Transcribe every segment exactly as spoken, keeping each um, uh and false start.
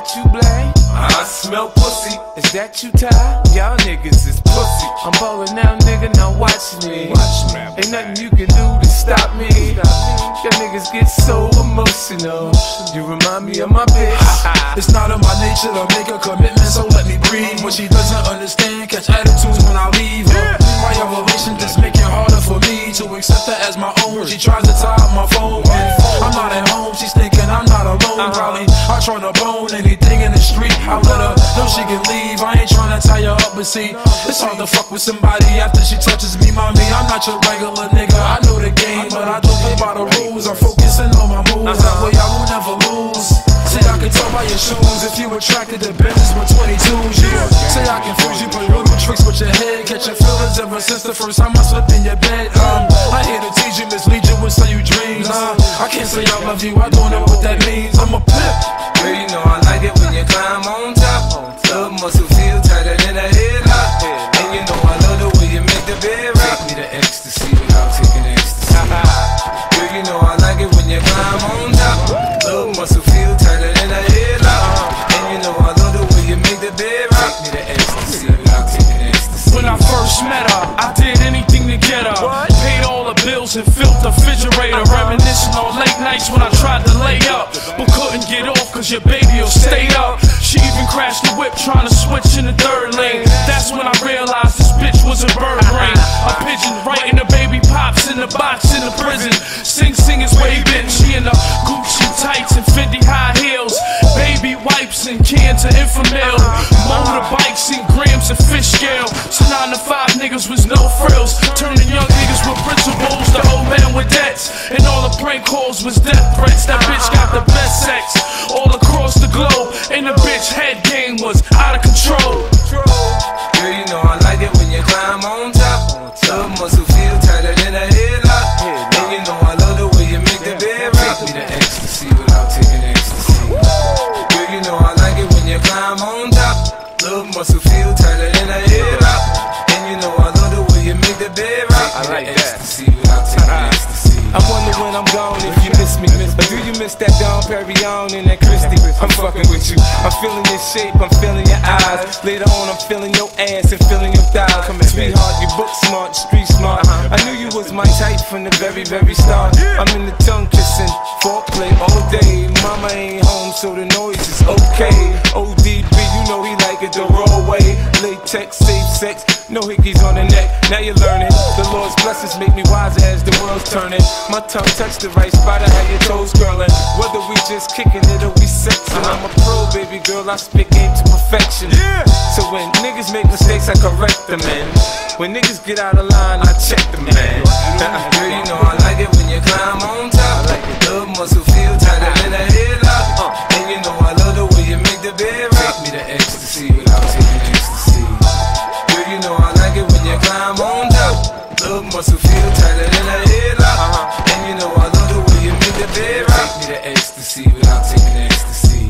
that you blame? I smell pussy. Is that you tired? Y'all niggas is pussy. I'm ballin' now, nigga, now watch me. Watch me. Ain't nothing you can do to stop me. Y'all niggas get so emotional. You remind me of my bitch. It's not in my nature to make a commitment, so let me breathe. When she doesn't understand, catch attitudes when I leave her. My elevation just make it harder for me to accept her as my own. She tries to tie up my phone. I'm not at home, she's thinking I'm not alone. Probably I try to bone anything in the street. I let her know she can leave. I ain't trying to tie her up, but see, it's hard to fuck with somebody after she touches me, mommy. I'm not your regular nigga. I know the game, but I don't play by the rules. I'm focusing on my moves. That way I will never lose. See, I can tell by your shoes if you attracted to business with twenty-twos. Yeah. Say I can fuse you, play little tricks with your head, catching feelings ever since the first time I slept in your bed. Um, I here to teach you, mislead you with say you dreams. Nah, I can't say I love you, I don't know what that means. I'm a pimp. Girl, you know I like it when you climb on top. Love muscle feel tighter than a headlock. And you know I love the way you make the bed rock. Take me to ecstasy without taking ecstasy. Girl, you know I like it when you climb on top. Love muscle feel tighter than a headlock. And you know I love the way you make the bed rock. Take me to ecstasy without taking ecstasy. When I first met her, I did anything to get her. Paid all the bills and filled the refrigerator. Reminiscing on late nights when I tried to lay up, but couldn't get off cause your baby will stay up. She even crashed the whip trying to switch in the third lane. That's when I realized this bitch was a bird brain. A pigeon right in the baby pops in the box in the prison. Sing Sing is where he been. She in the Gucci tights and Fendi high heels. Baby wipes and cans of Infamil. Motorbikes and grams of fish scale. So nine to five niggas was no frills. Turning young niggas with principles to old men with debts. And all the prank calls was death threats. That bitch got the best sex all across the globe. And the bitch head game was out of control. Girl, you know I like it when you climb on top. Love muscle feel tighter than a headlock. And you know I love the way you make the bed rock. Take me to ecstasy without taking ecstasy. Girl, you know I like it when you climb on top. Love muscle feel tighter than a headlock. And you know I love the way you make the bed rock. I like that. Ecstasy without taking ecstasy. I wonder when I'm gone if you miss me. Or do you miss that Dom Perignon and that Christie? I'm fucking with you. I'm feeling your shape, I'm feeling your eyes. Later on, I'm feeling your ass and feeling your thighs. Sweetheart, you book smart, street smart. I knew you was my type from the very, very start. I'm in the tongue kissing, foreplay all day. Mama ain't home, so the noise is okay. O D B, you know he like it the raw way. Latex, safe sex, no hickeys on the neck. Now you're learning. The Lord's blessings make me wiser as the world's turning. My tongue touched the right spot, I had your toes curling. Whether we just kicking it or we sexing, I'm a pro, baby girl, I spit game to perfection. So when niggas make mistakes, I correct them, man. When niggas get out of line, I check them, man. Girl, you know I like it when you climb on top. Love muscle feel tighter than a headlock. And you know I love the way you make the bed rock. Take me to ecstasy without taking ecstasy. Girl, you know I like it when you climb on top. Love muscle feel tighter than a headlock. And you know I love the way you make the bed rock. Take me to ecstasy without taking ecstasy.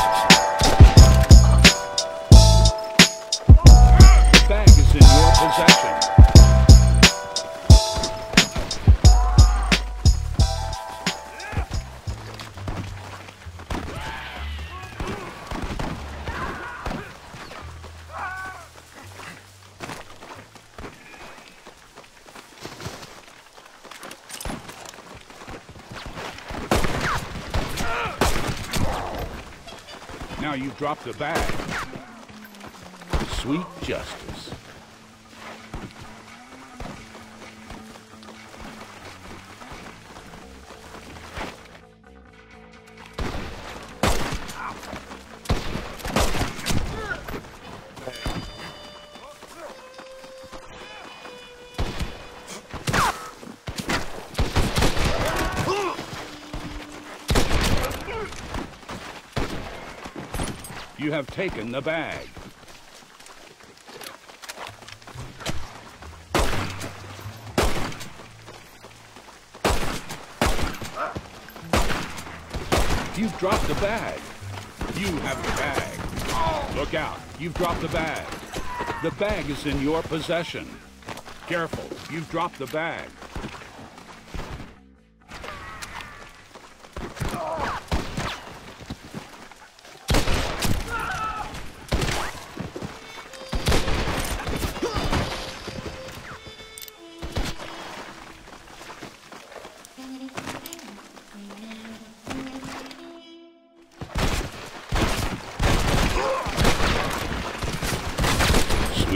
The bag is in your possession. Now you've dropped the bag. Sweet justice. You have taken the bag. You've dropped the bag. You have the bag. Look out. You've dropped the bag. The bag is in your possession. Careful. You've dropped the bag.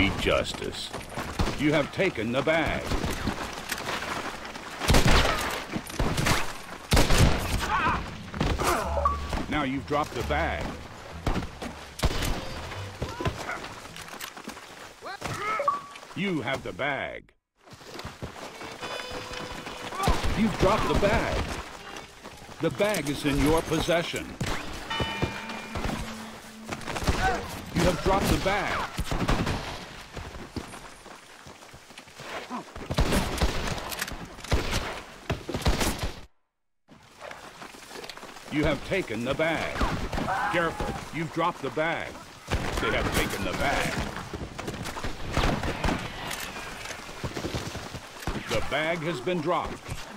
Sweet justice. You have taken the bag. Now you've dropped the bag. You have the bag. You've dropped the bag. The bag is in your possession. You have dropped the bag. You have taken the bag. Careful, you've dropped the bag. They have taken the bag. The bag has been dropped.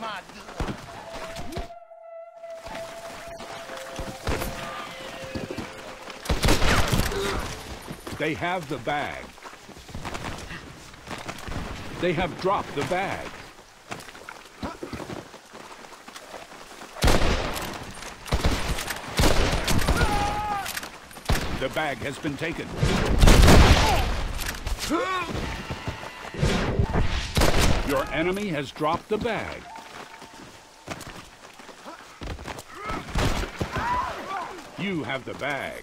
They have the bag. They have dropped the bag. The bag has been taken. Your enemy has dropped the bag. You have the bag.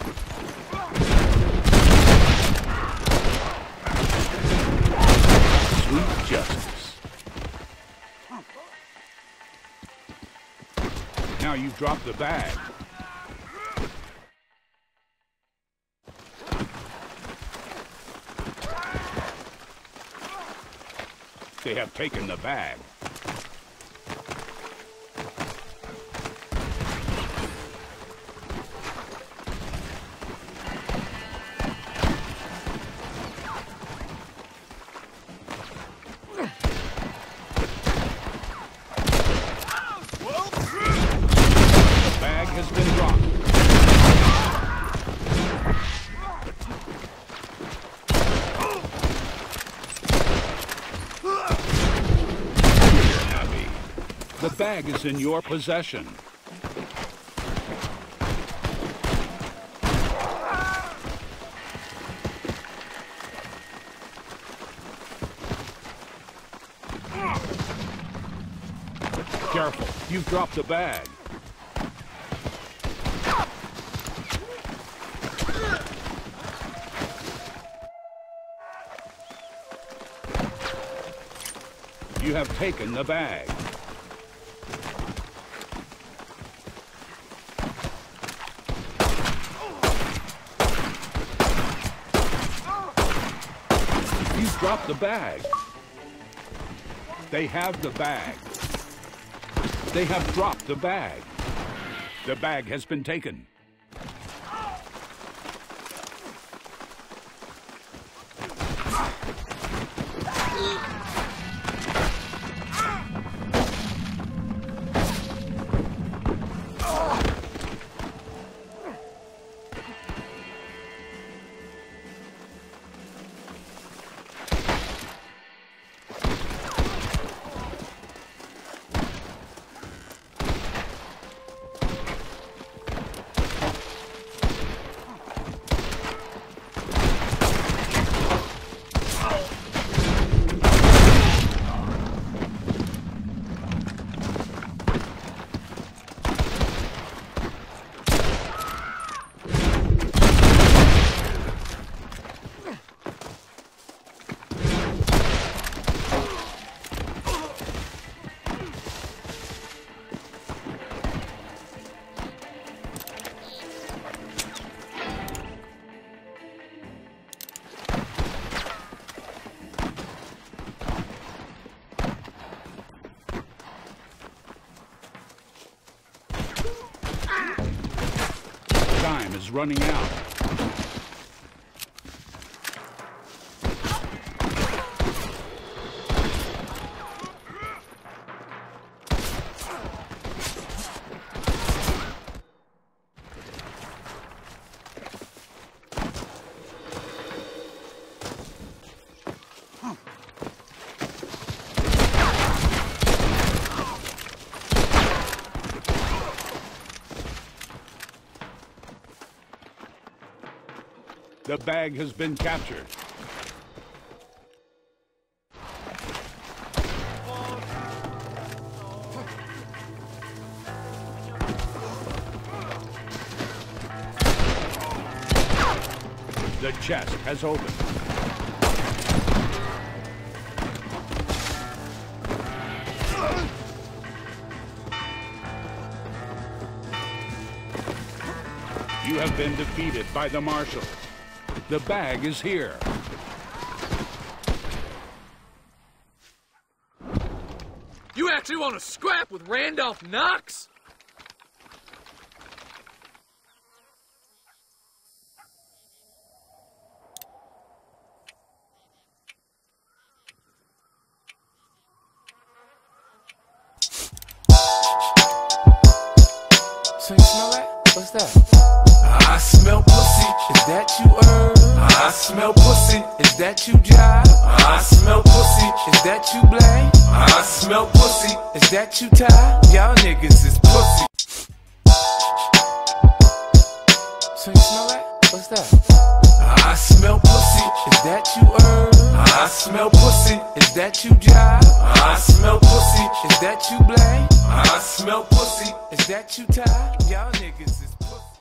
Sweet justice. Now you've dropped the bag. They have taken the bag. The bag has been dropped. The bag is in your possession. Careful, you've dropped the bag. You have taken the bag. You've dropped the bag. They have the bag. They have dropped the bag. The bag has been taken. Time is running out. The bag has been captured. chest has opened. You have been defeated by the Marshal. The bag is here. You actually want to scrap with Randolph Knox? So you smell that? What's that? I smell pussy. Is that you herb? I smell pussy. Is that you jive? I smell pussy. Is that you blame? I smell pussy. Is that you Ty? Y'all niggas is pussy. So you smell that? What's that? I smell pussy. Is that you herb? I smell pussy. Is that you jive? I smell pussy. Is that you blame? I smell pussy. Is that you Ty? Y'all niggas is